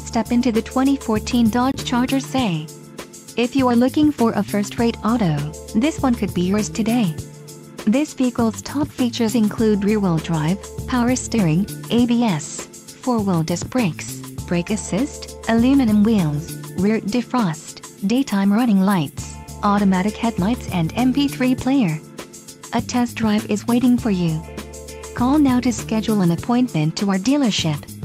step into the 2014 Dodge Charger say. If you are looking for a first-rate auto, this one could be yours today. This vehicle's top features include rear-wheel drive, power steering, ABS, 4-wheel disc brakes, brake assist, aluminum wheels, rear defrost, daytime running lights, automatic headlights and MP3 player. A test drive is waiting for you. Call now to schedule an appointment to our dealership.